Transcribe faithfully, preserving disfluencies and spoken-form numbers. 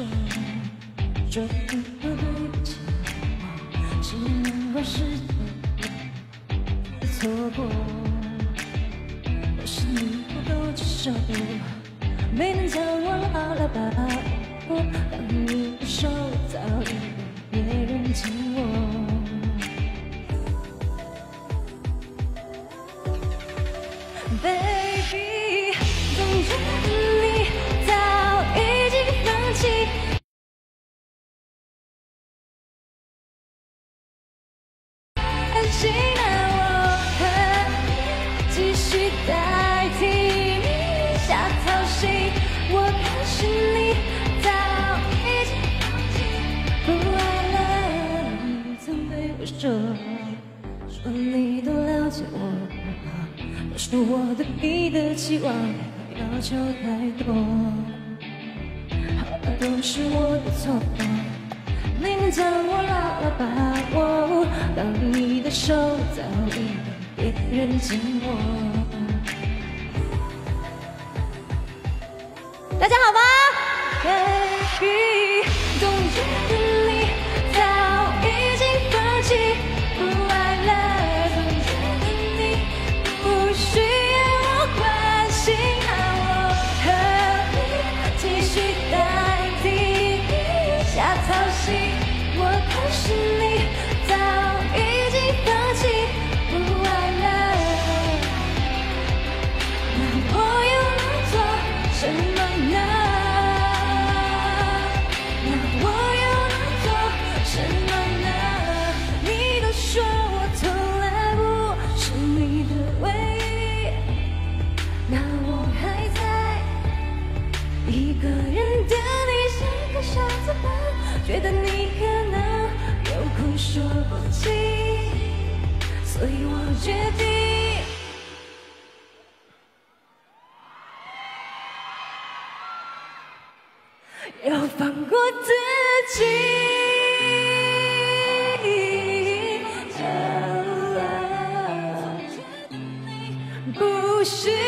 说，说不对不起，我只能够试着错过。或是你不够接受，没能将我牢牢把握，当你的手早已被别人紧握。 Baby， 总觉得你早已经放弃。安心的我可继续代替你下操心，我可是你早已经放弃，不爱了。你曾对我说，说你都了解我。 都说我对你的期望要求太多，好了，都是我的错，没能将我牢牢把握，当你的手早已被别人紧握。大家好吗 ？Baby， 总觉得你早已经放弃，不爱了。 需要我关心，让我和你继续代替你下操心。我可是你早已经放弃，不爱了。那我又能做什么呢？那我又能做什么呢？你都说我从来不是你的唯一。 那我还在一个人等你，像个傻子般，觉得你可能有苦说不尽，所以我决定要放过自己。 不是。